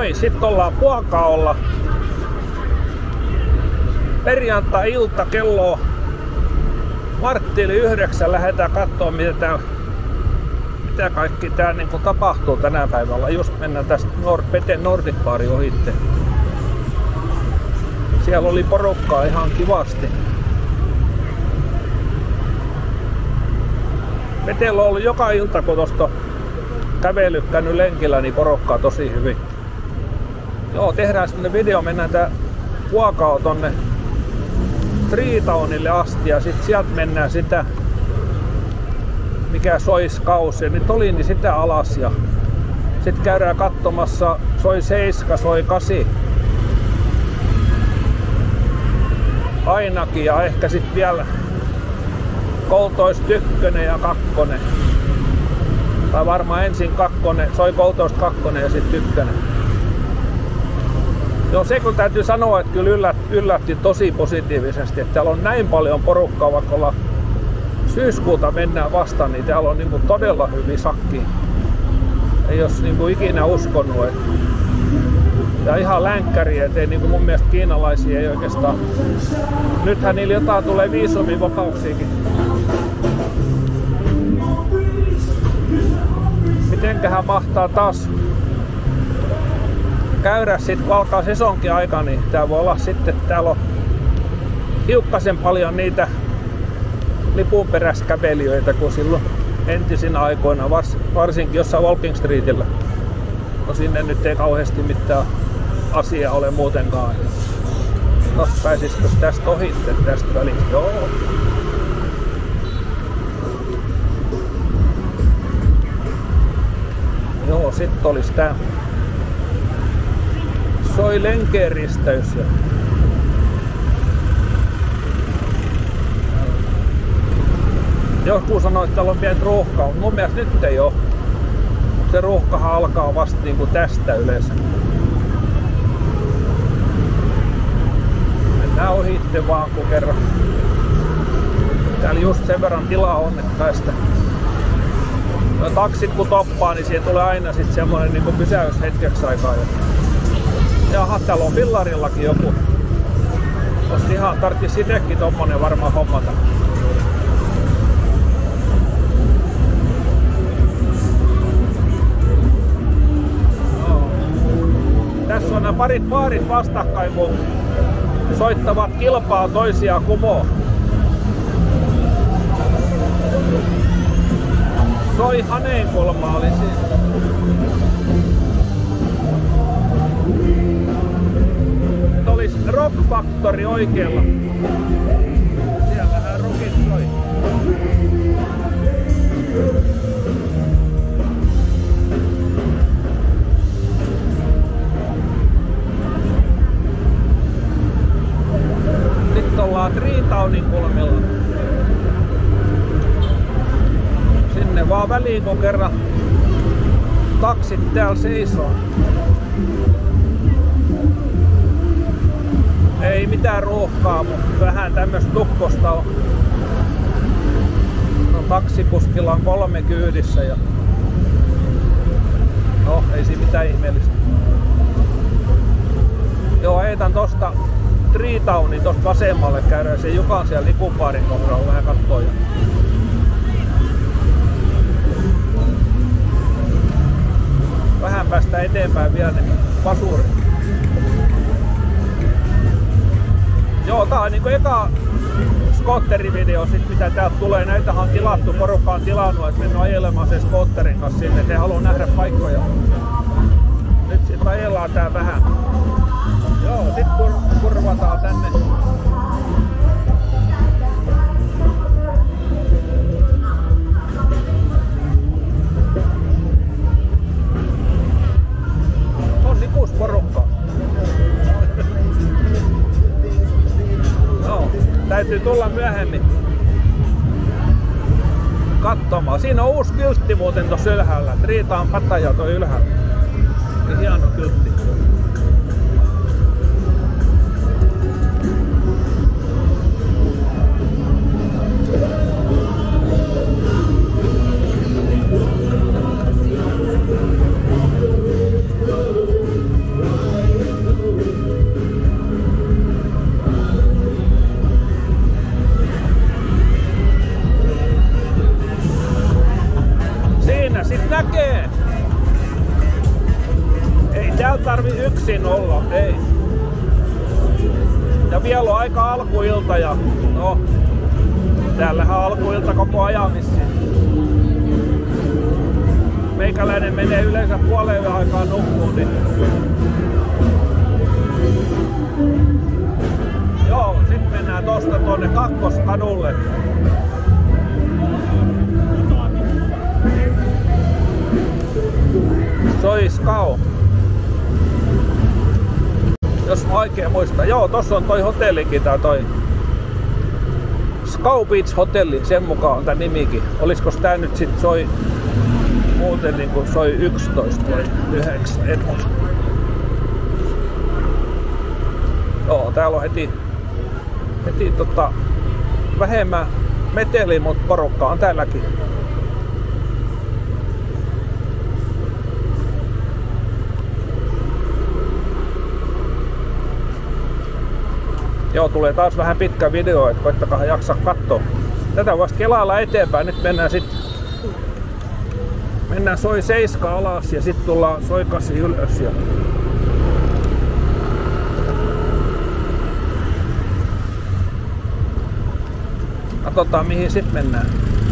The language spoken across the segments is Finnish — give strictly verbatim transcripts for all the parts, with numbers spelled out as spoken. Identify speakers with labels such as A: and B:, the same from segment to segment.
A: Moi, sit ollaan Puokaolla. Perjantai-ilta kello vartti yli yhdeksän lähdetään kattoo mitä tää, mitä kaikki tää niinku tapahtuu tänä päivällä. Just mennään tästä Nord, Peten Nordic Barin ohitte. Siellä oli porukkaa ihan kivasti. Petellä on ollut joka ilta, kun tosta kävellyt käynyt lenkillä, niin porukkaa tosi hyvin. Joo, tehdään sitten video, mennään tää Puokao tonne Treetownille asti ja sit sieltä mennään sitä, mikä sois kausi. Nyt oli niin sitä alas ja sit käydään katsomassa soi seitsemän, soi kahdeksan. Ainakin ja ehkä sit vielä Koltoist ykkönen ja kakkonen. Tai varmaan ensin kakkonen, soi Koltoist kakkonen ja sit ykkönen. Joo, se kun täytyy sanoa, että kyllä yllät, yllätti tosi positiivisesti, että täällä on näin paljon porukkaa, vaikka olla syyskuuta mennään vastaan, niin täällä on niinku todella hyvin sakki. Ei jos niinku ikinä uskonut. Et... Ja ihan länkkäriä, ettei niinku mun mielestä kiinalaisia ei oikeastaan. Nythän niillä jotain tulee viisumivapauksiakin. Mitenköhän mahtaa taas käydä sit, kun alkaa sesonkin aika, niin tää voi olla sitten, että täällä on hiukkasen paljon niitä lipunperäskävelijöitä kuin silloin entisinä aikoina, vars, varsinkin jossain Walking Streetillä. No sinne nyt ei kauheasti mitään asiaa ole muutenkaan. Tuossa pääsisikö tästä ohitte tästä välistä? Joo. Joo, sit olis tää soi Lenkeen risteys. Joku sanoi, että täällä on pieni ruuhka, mutta mun mielestä nyt ei oo. Se ruuhkahan alkaa vasta niinku tästä yleensä. Mennään ohitte vaan kun kerran. Täällä just sen verran tilaa on, että päästä. No, taksit kun toppaa, niin siihen tulee aina sit semmonen niinku pysäys hetkeksi aikaa. Jaha, täällä on Fillarillakin joku. Ois ihan tarttis itekin tommonen varmaan hommata. No. Tässä on nämä parit baarit vastakkain, kun soittavat kilpaa toisiaan kumoon. Soi Haneenkulma oli siis. Olis Rock Factory oikealla. Siellähän rockit soi. Nyt ollaan Treetownin kulmilla. Sinne vaan väliin kun kerran taksit täällä seisoo. Ei mitään ruuhkaa, mutta vähän tämmöstä tukkosta on. No, taksikuskilla on kolme kyydissä ja no ei siinä mitään ihmeellistä. Joo, heitän tosta Treetownin tosta vasemmalle, käydään sen Jukan siellä lipunbaarin kohdalla vähän kattoo. Ja... vähän päästä eteenpäin vielä ne pasurit. Joo, tää on niinku eka skootterivideo sit mitä täältä tulee. Näitähän on tilattu, porukka on tilannut, että mennään ajelemaan sen skootterin kanssa sinne. He haluaa nähdä paikkoja. Nyt sit ajellaan tää vähän. Joo, sit kur kurvataan tänne. On sikus porukkaa. Täytyy tulla myöhemmin katsomaan. Siinä on uusi kyltti muuten tuossa ylhäällä. Treetown Pattaya toi ylhäällä. Ja hieno kyltti. tarvi yksin olla, ei. Ja vielä on aika alkuilta ja no, täällähän on alkuilta koko ajan vissiin. Meikäläinen menee yleensä puoleen aikaan nukkuun, niin joo, sit mennään tosta tonne Kakkoskadulle. Soi Skau. Jos mä oikein muistan. Joo, tossa on toi hotellikin tää toi Skau Beach Hotelli, sen mukaan on tää nimikin. Oliskos tää nyt sit soi muuten niinku soi yksitoista vai yhdeksän, et muista. Joo, täällä on heti, heti tota, vähemmän meteliä, mutta porukka on täälläkin. Joo, tulee taas vähän pitkä video, että koittakaa jaksaa katsoa. Tätä voisi kelailla eteenpäin. Nyt mennään sitten mennään soi seiska alas ja sitten tullaan soi kasi ylös. Ja katsotaan mihin sitten mennään.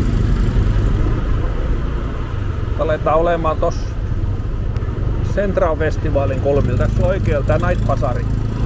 A: Aletaan olemaan tossa Central Festivalin kulmilla. Tässä on oikealta Night Pasari.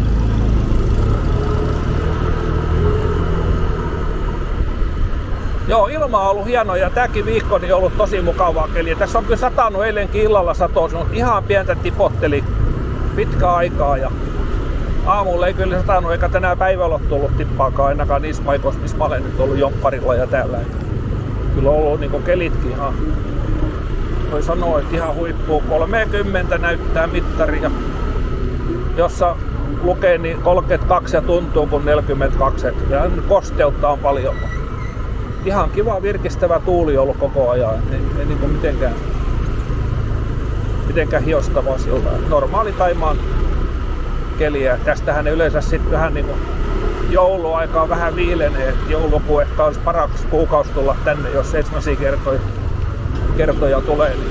A: Joo, ilma on ollut hieno ja tääkin viikko on ollut tosi mukavaa keliä. Tässä on kyllä satanut eilenkin illalla satoa, se on ihan pientä tipotteli pitkä aikaa ja aamulla ei kyllä satanut eikä tänään päivällä ole tullut tippaakaan ainakaan niissä paikoissa, missä mä olen nyt ollut Jompparilla ja täällä. Kyllä on ollut niinku kelitkin ihan, voi sanoa, että ihan huippuu. kolmekymmentä näyttää mittari ja jossa lukee niin kolmekymmentäkaksi ja tuntuu kuin neljäkymmentäkaksi. Ja kosteutta on paljon. Ihan kiva virkistävä tuuli on ollut koko ajan, ei, ei niinku mitenkään, mitenkään hiostavaa siltä. Normaali Thaimaan keliä. Tästähän yleensä sitten vähän niinku jouluaikaan vähän viilenee, että joulukuu ehkä olisi paras kuukausi tulla tänne, jos seitsemäsiä kertoja, kertoja tulee. Niin.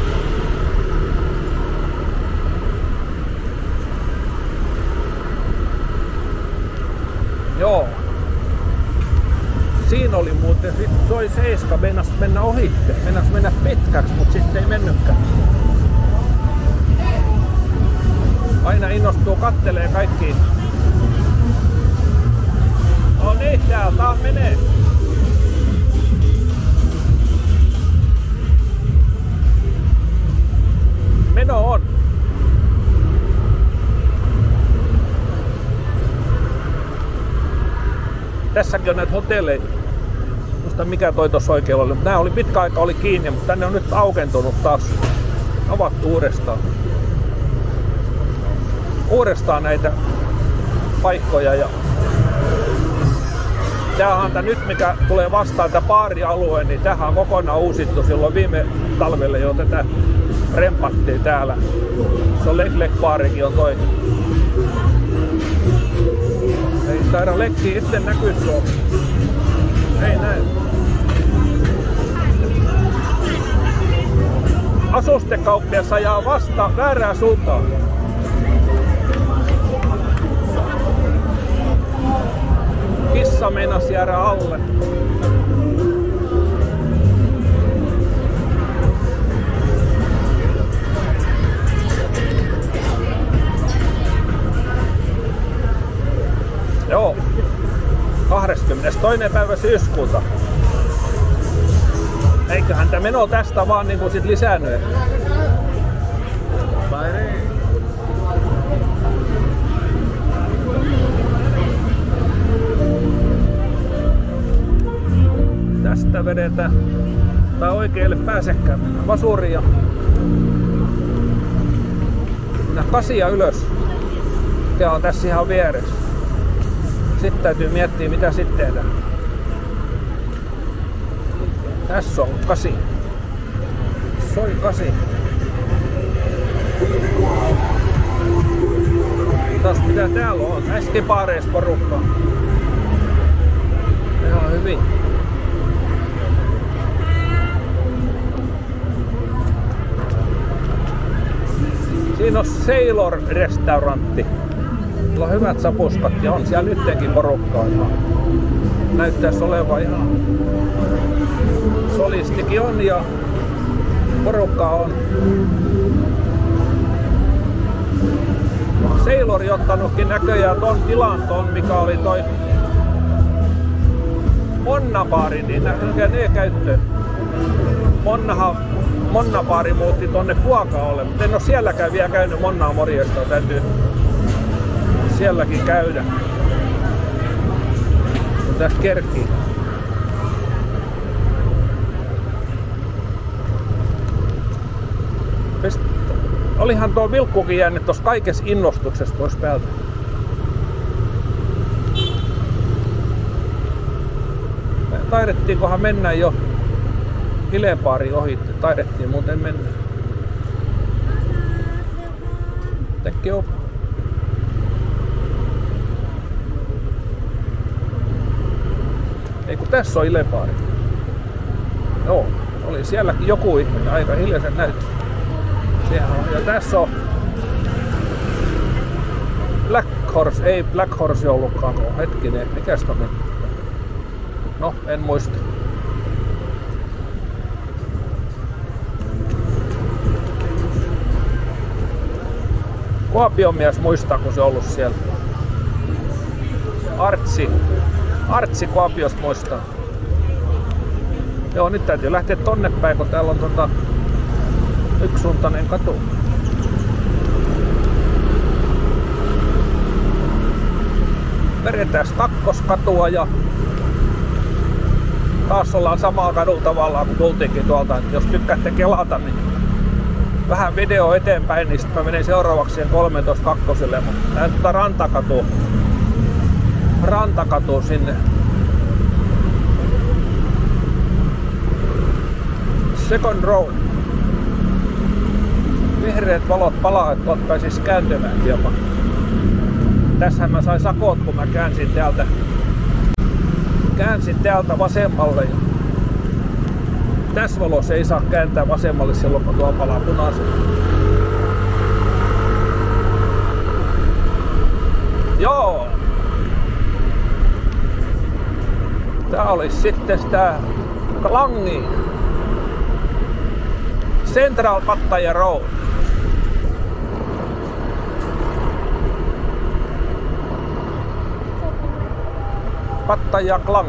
A: Joo. Siinä oli muuten sit soi seiska, meinas mennä ohitte, meinas mennä pitkäksi, mutta sitten ei mennytkään. Aina innostuu, kattelee kaikki. No niin, täällä taas menee. Meno on. Tässäkin on näitä hotelleja. Muista mikä toi tossa oikealla oli. Nää oli pitkä aika oli kiinni, mutta tänne on nyt aukentunut taas. Avattu uudestaan. Uudestaan näitä paikkoja. Ja tämähän on nyt mikä tulee vastaan tämä baarialue, niin tämähän on kokonaan uusittu. Silloin viime talvelle jo tätä rempattiin täällä. Se on Leg Leg baarikin on toi. Ei taida lekkiä itse näkyy tuolla. Ei näin. Asustekauppias ajaa vasta väärään suuntaan. Kissa meinasi jäädä alle. Joo, kahdeskymmenestoinen päivä syyskuuta. Eiköhän tämä meno tästä vaan niinku sit lisännyt. Tästä vedetään, tai oikealle pääsekään, vasuriin ja kasia ylös. Mikä on tässä ihan vieressä. Sitten täytyy miettiä mitä sitten tehdään. Tässä on kasi. Soi kasi. Taas mitä täällä on? Äsken baareissa porukkaa. Ihan hyvin. Siinä on Sailor-restaurantti. Sillä on hyvät sapuskat ja on siellä nyttenkin porukkaa. Näyttäisi olevan ihan solistikin on ja porukkaa on. Sailori ottanutkin näköjään ton tilan ton, mikä oli toi Monna-baari, niin näköjään ne käyttöön. Monnahan, Monna-baari muutti tonne Kuokaalle, mutta en oo sielläkään vielä käynyt Monnaa morjesta, täytyy sielläkin käydä. Tästä kerkii. Olihan tuo vilkkukin jäänyt tuossa kaikessa innostuksessa pois päältä. Taidettiinkohan mennä jo Hilebaari ohi? Taidettiin muuten mennä. Tekki on. Ei kun tässä on Hilebaari. Joo, oli sielläkin joku ihminen, aika hiljaisen näyttö. Siellä on. Ja tässä on Black Horse, ei Black Horse ollutkaan, hetkinen, mikäs tämä on? No, en muista. Kuopion mies muistaa, kun se on ollut siellä. Artsi. Artsi Kuopiosta muistaa. Joo, nyt täytyy lähteä tonne päin, kun täällä on tota yksisuuntainen katu. Vedetään kakkoskatua ja taas ollaan samaa kadun tavallaan kun tultiinkin tuolta. Jos tykkäätte kelata, niin vähän video eteenpäin, niin sitten mä menen seuraavaksi siihen kolmetoista kakkoselle. Näin tuota rantakatu. Rantakatu sinne. Second road. Vihreät valot palaa, että tuolta pääsis kääntymään jopa. Tässähän mä sain sakot, kun mä käänsin täältä, käänsin täältä vasemmalle. Tässä valossa ei saa kääntää vasemmalle silloin, kun tuo palaa punaisella. Joo! Tää olisi sitten sitä Klangi. Central Pattaya Road. Pattaya Klang.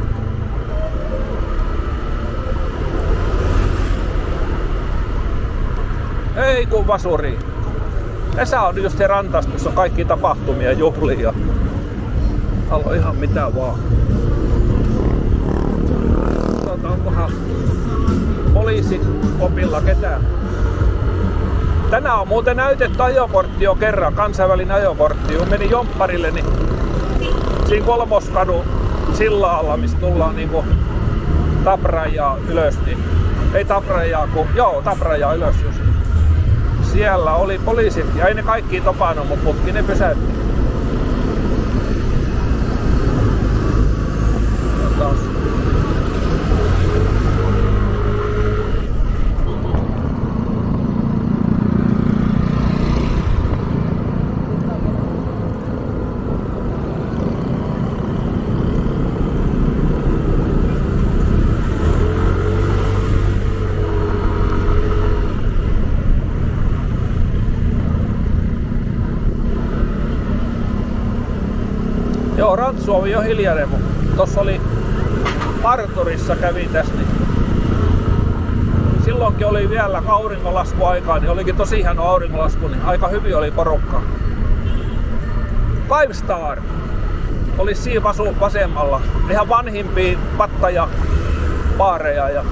A: Ei kun vasuri. Tässä on just se rantastus, on kaikki tapahtumia, juhlia. Täällä on ihan mitä vaan. Tota, onkohan poliisikopilla ketään? Tänään on muuten näytetty ajokortti jo kerran, kansainvälinen ajokortti. Kun meni Jompparille, niin siinä Kolmoskadun sillaalla, missä tullaan niinku Taprajaa ylös, niin ei Taprajaa, kun joo, Taprajaa ylös just. Siellä oli poliisit ja ei ne kaikki topannut, mutta mutkin ne pysäytti. Taas. Joo, Rantsu oli jo hiljainen, mutta tossa oli parturissa kävi tässä, niin silloinkin oli vielä auringonlaskuaikaa, niin olikin tosi hieno auringonlasku, niin aika hyvin oli porukka. Five Star oli siinä vasu vasemmalla, ihan vanhimpia Pattaya baareja ja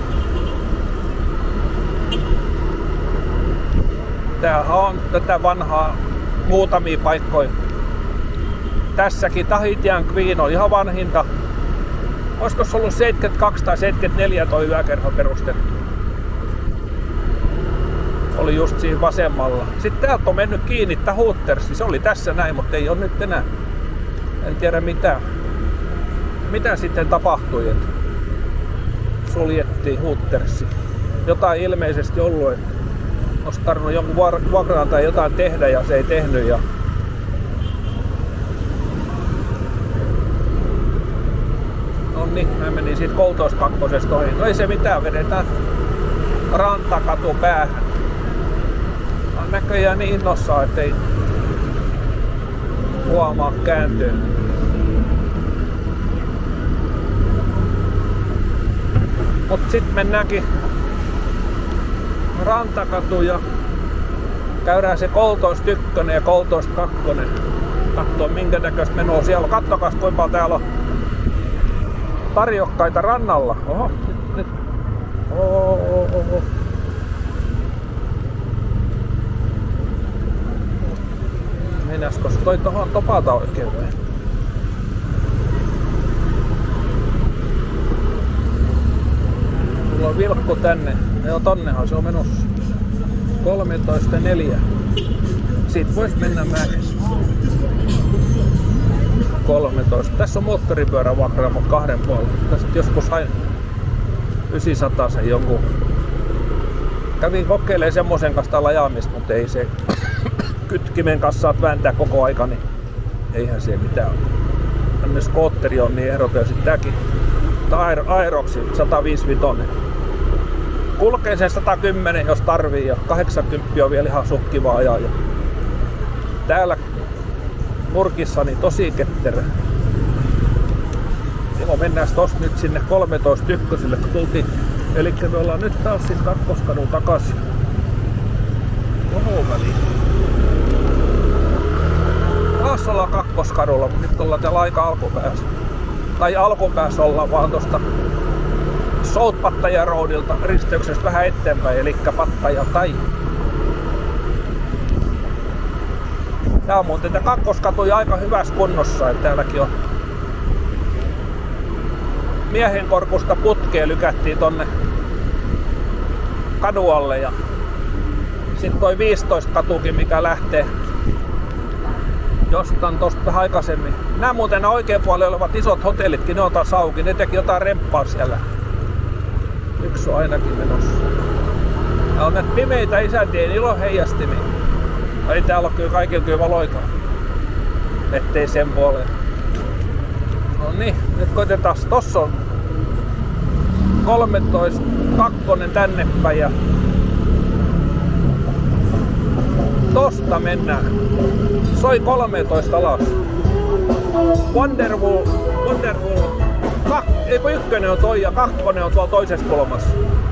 A: tämähän on tätä vanhaa muutamia paikkoja. Tässäkin Tahitian Queen on ihan vanhinta. Olisiko se ollut seitsemänkymmentäkaksi tai seitsemänkymmentäneljä toi yökerho perustettu? Oli just siinä vasemmalla. Sitten täältä on mennyt kiinni tää Hootersi. Se oli tässä näin, mutta ei ole nyt enää. En tiedä mitä. Mitä sitten tapahtui, että suljettiin Hootersi. Jotain ilmeisesti ollut, että Olisi tarvinnut jonkun vuokraan tai jotain tehdä ja se ei tehnyt. Ja no niin, mä menin siitä Koltoista kakkosesta ohi. No ei se mitään, vedetään Rantakatu päähän. On näköjään niin innossaan, ettei huomaa kääntyä. Mut sit mennäänkin Rantakatu ja käydään se Koltoista ykkönen ja Koltoista kakkonen. Kattoo minkä näköistä menoa siellä on. Kattokas kuinka paljon täällä on tarjokkaita rannalla. Oho, nyt, nyt. Oho, oho, oho. Mennäisikö toi tohon topata oikein vai? Mulla on vilkku tänne. Joo, tonnehan se on menossa. kolmetoista neljä. Siitä vois mennä mäkeen. kolmetoista. Tässä on moottoripyörävakra, mutta kahden puolella. Tästä joskus sain yhdeksänsataa sen jonkun. Kävin kokeilemaan semmosen kanssa täällä ajamista, mutta ei se kytkimen kanssa saat vääntää koko aika, niin eihän se mitään ole. Tämmönen skootteri on niin ehdoton ja sit tääkin. Tää Aeroxi sata viisikymmentä. Kulkee sen sata kymmenen jos tarvii ja kahdeksankymmentä on vielä ihan suht kiva ajaa. Ja täällä nurkissa niin tosi ketterä. Joo, mennään tosta nyt sinne kolmetoista ykkösille kun tultiin. Elikkä me ollaan nyt taas siis Kakkoskadun takaisin. Oho väliin. Taas ollaan Kakkoskadulla, mutta nyt ollaan täällä aika alkupäässä. Tai alkupäässä ollaan vaan tosta South Pattaja Roadilta risteyksestä vähän eteenpäin, eli Pattaja tai. Tää on muuten tää Kakkoskatu aika hyvässä kunnossa, että täälläkin on Miehenkorkusta putkeen lykättiin tonne kadualle ja sitten toi viisitoista katukin mikä lähtee jostain tosta vähän aikaisemmin. Nää muuten nämä oikein puolella olevat isot hotellitkin, ne on taas auki, ne teki jotain remppaa siellä. Yksi on ainakin menossa. Täällä on näitä pimeitä isäntien iloheijastimia. Ei täällä ole kyllä kaikilla kyllä valoikaan. Ettei sen puoleen. No niin, nyt koitetaan. Tossa on kolmetoista kakkonen tänne päin ja tosta mennään. Soi kolmetoista alas. Wonderwall, Wonderwall. Kak, ei kun ykkönen on toi ja kakkonen on tuolla toisessa kulmassa.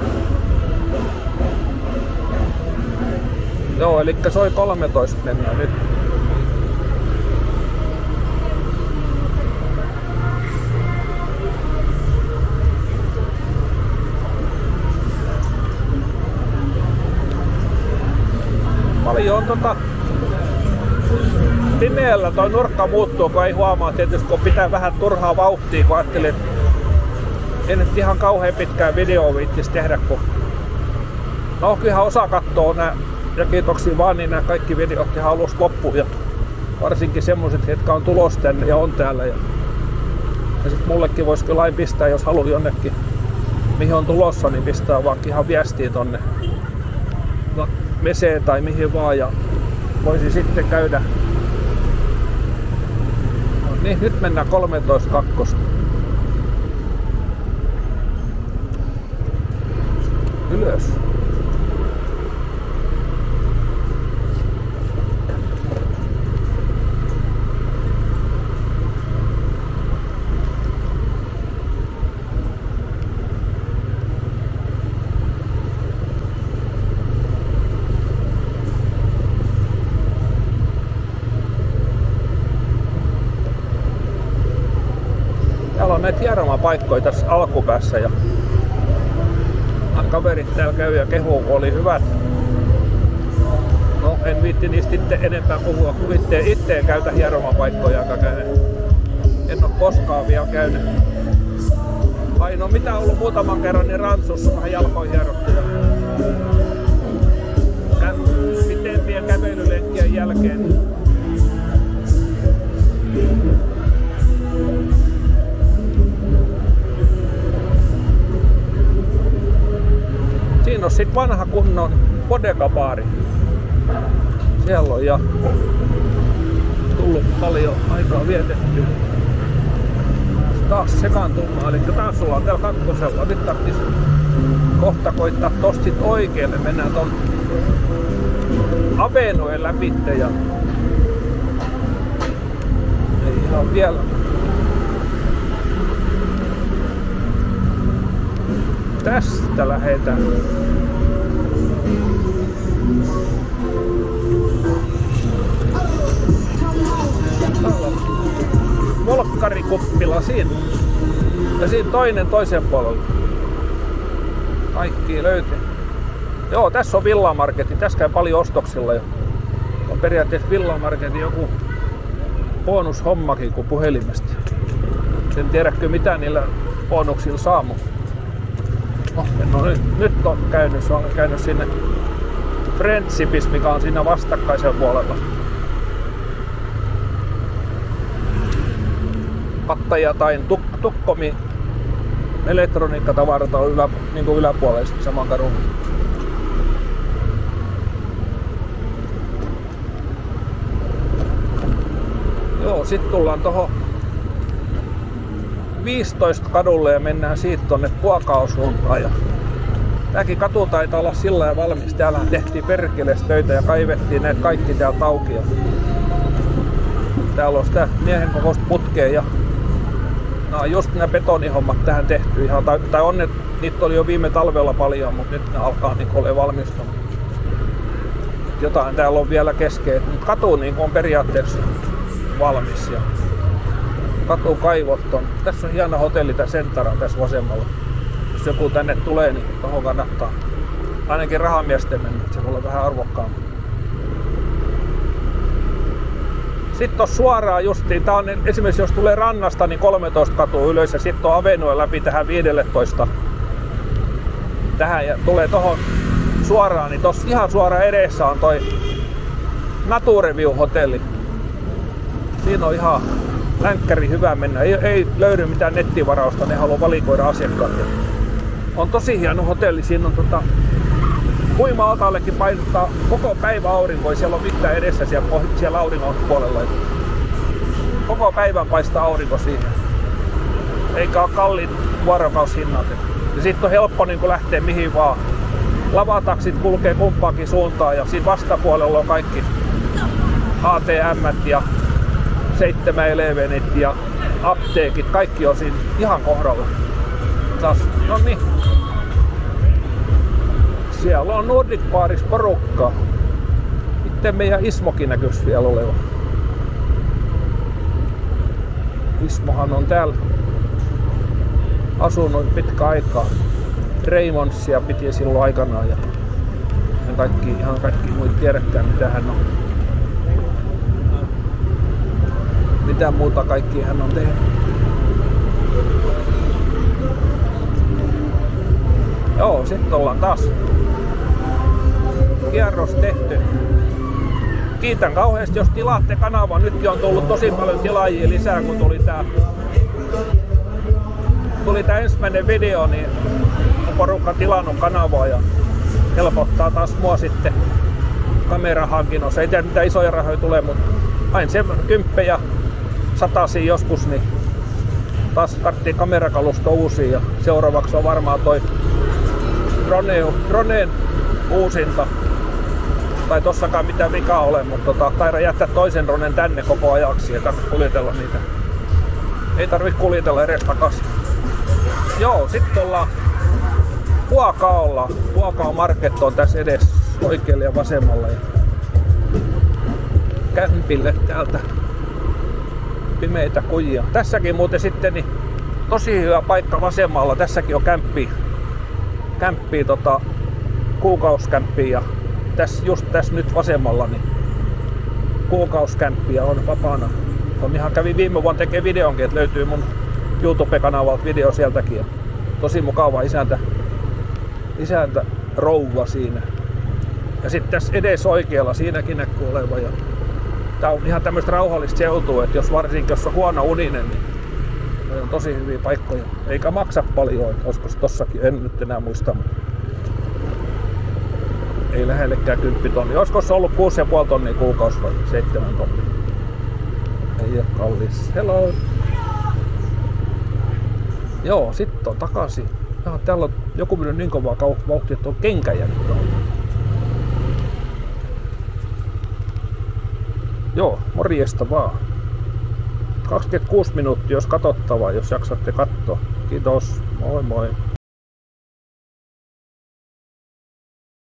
A: Joo, eli soi kolmetoista mennään nyt. Paljon on tota pimeällä toi nurkka muuttuu, kun ei huomaa tietysti, kun pitää vähän turhaa vauhtia, kun ajattelin, en nyt ihan kauhean pitkään videoa viittis tehdä, kun no kyllähän osa kattoo nää, ja kiitoksia vaan, niin nää kaikki videot ihan alusta loppuun, ja varsinkin semmoset, jotka on tulos tänne ja on täällä, ja, ja sit mullekin vois kyllä aina pistää, jos haluaa jonnekin, mihin on tulossa, niin pistää vaan ihan viestiä tonne meseen tai mihin vaan, ja voisi sitten käydä. No niin, nyt mennään kolmetoista kakkosta. Ylös. Täällä on näitä hieromapaikkoja tässä alkupäässä ja kaverit täällä käy ja kehuu, kun oli hyvät. No en viitti niistä itse enempää puhua, kun itse, itse en käytä hieromapaikkoja, en ole koskaan vielä käynyt. Ainoa mitä on ollut muutaman kerran, niin Rantsussa vähän jalkoihin hierottu. Pitempien kävelylenkkien jälkeen. Siinä on sit vanha kunnon bodega-baari. Siellä on ja tullut paljon aikaa vietettyä. Taas sekaantumaan, eli taas ollaan täällä kakkosella. Nyt tarvitsisi kohta koittaa tosta sit oikealle. Mennään ton Avenoen läpitte ja ei ihan vielä. Tästä lähetään. Volkkarikuppila siinä. Ja siinä toinen toisen puolella. Kaikki löytyy. Joo, tässä on Villamarketti. Tässä käy paljon ostoksilla jo. On periaatteessa Villamarketin joku bonushommakin kuin puhelimesta. En tiedäkö mitä niillä bonuksilla saa, mutta oh, no nyt, nyt on käynyt, se on käynyt sinne Friendshipis, mikä on siinä vastakkaisen puolella. Pattaja tai tuk, Tukkomi elektroniikkatavarata on ylä, niin kuin yläpuolella saman kadun. Joo, sit tullaan tohon viisitoista kadulle ja mennään siitä tonne Puokao-suuntaan. Ja tääkin katu taitaa olla sillä ja valmis. Täällä tehtiin perkeleessä töitä ja kaivettiin näitä kaikki täältä auki. Ja täällä on sitä miehen kokoista putkea ja no, just nämä betonihommat tähän tehty ihan, tai, tai on ne, niitä oli jo viime talvella paljon, mutta nyt ne alkaa niin ole valmistunut. Jotain täällä on vielä kesken, mutta katu niin on periaatteessa valmis ja katukaivot on. Tässä on hieno hotelli, tää Centara tässä vasemmalla. Jos joku tänne tulee, niin tohon kannattaa ainakin rahamiesten mennä, se voi olla vähän arvokkaampi. Sitten on suoraan justiin, tää on esimerkiksi jos tulee rannasta, niin kolmetoista katua ylös ja sitten on Avenoen läpi tähän viisitoista. Tähän ja tulee tohon suoraan, niin tossa ihan suoraan edessä on toi Natureview-hotelli. Siinä on ihan länkkäri hyvä mennä. Ei, ei löydy mitään nettivarausta, ne haluaa valikoida asiakkaat. On tosi hieno hotelli, siinä on tota huima-altaallekin painottaa koko päivä aurinko, ei siellä ole mitään edessä siellä, siellä auringon puolella. Koko päivän paistaa aurinko siihen. Eikä ole kalliit vuorokaushinnat. Ja sitten on helppo niin lähteä mihin vaan. Lavataksit kulkee kumpaakin suuntaan ja siinä vastapuolella on kaikki A T M ja seitsemän elevenit ja apteekit. Kaikki on siinä ihan kohdalla. Taas, no niin. Siellä on Nordic Baris porukkaa. Miten meidän Ismokin näkyisi vielä oleva. Ismohan on täällä asunut pitkä aikaa. Raymondsia piti silloin aikanaan ja kaikki, ihan kaikki muut tiedäkään mitä hän on. Mitä muuta kaikki hän on tehnyt. Joo, sitten ollaan taas kierros tehty. Kiitän kauheasti, jos tilaatte kanavan. Nytkin on tullut tosi paljon tilaajia lisää, kun tuli tää, tuli tää ensimmäinen video, niin on porukka tilannut kanavaa ja helpottaa taas mua sitten kamerahankinnossa. Ei tiedä mitä isoja rahoja tulee, mutta aina sen kymppejä, satasia joskus, niin taas tarvitsee kamerakalusto uusia ja seuraavaksi on varmaan toi drone, droneen uusinta. Tai tossakaan mitään vikaa ole, mutta tota, taidaan jättää toisen dronen tänne koko ajaksi, ei tarvitse kuljetella niitä. Ei tarvitse kuljetella edes takaisin. Joo, sitten ollaan Puokaolla. Puokao Market on tässä edessä oikealle ja vasemmalla. Ja kämpille täältä pimeitä kujia. Tässäkin muuten sitten niin tosi hyvä paikka vasemmalla. Tässäkin on kämppiä, kämppiä tota, kuukauskämppiä ja tässä, just tässä nyt vasemmalla niin kuukauskämppiä on vapaana. On ihan kävin viime vuonna tekemään videonkin, että löytyy mun YouTube-kanavalta video sieltäkin. Ja tosi mukava isäntä, isäntä rouva siinä. Ja sitten tässä edes oikealla siinäkin näkyy oleva. Ja tää on ihan tämmöistä rauhallista seutua, että jos varsinkin jos on huono uninen, niin on tosi hyviä paikkoja. Eikä maksa paljon, olisiko tossakin, en nyt enää muista. ei lähellekään kymmenen tonni. Olisiko se ollut kuusi pilkku viisi tonnia kuukausi vai seitsemän tonnia? Ei ole kallis. Hello! Joo, sitten on takaisin. Ja, täällä on joku mennyt niin kovaa vauhtia, että on kenkä jäänyt tuolla. Joo, morjesta vaan. kaksikymmentäkuusi minuuttia jos katsottavaa, jos jaksatte katsoa. Kiitos, moi moi.